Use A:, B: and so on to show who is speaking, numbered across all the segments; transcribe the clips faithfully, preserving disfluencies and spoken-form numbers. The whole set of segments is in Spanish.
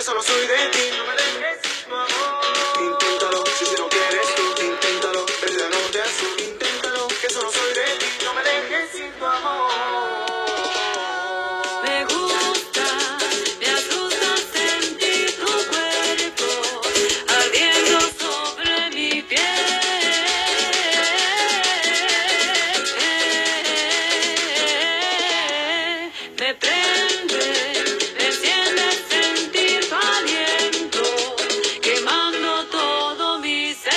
A: solo soy de ti. No me dejes sin tu amor. Inténtalo, si si no quieres tú. Inténtalo, perdida no te asusto. Inténtalo, que solo soy de ti. No me dejes sin tu amor.
B: Me gusta, me asusta sentir tu cuerpo ardiendo sobre mi piel. Me prende, me enciende sentir tu aliento, quemando todo mi ser.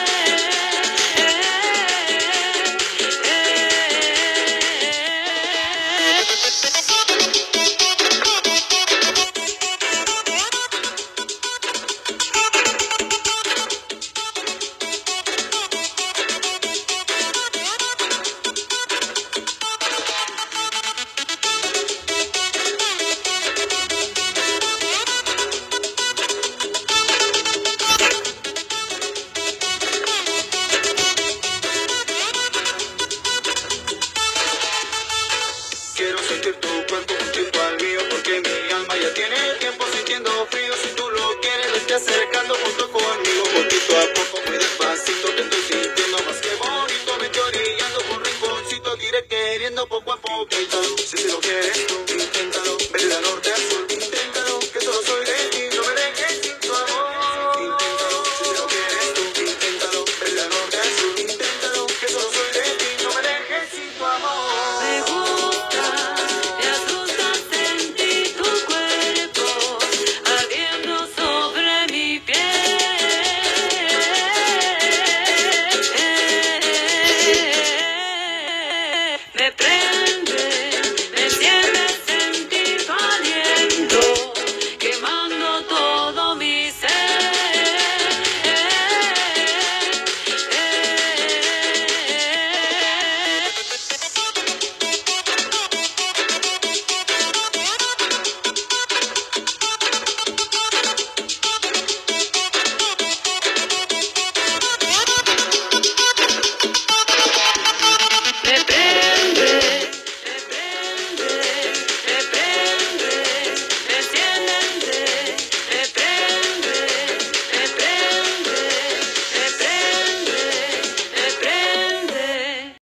A: Quiero sentir tu cuerpo junto al mío, porque mi alma ya tiene tiempo sintiendo frío. Si tú lo quieres, vete acercando junto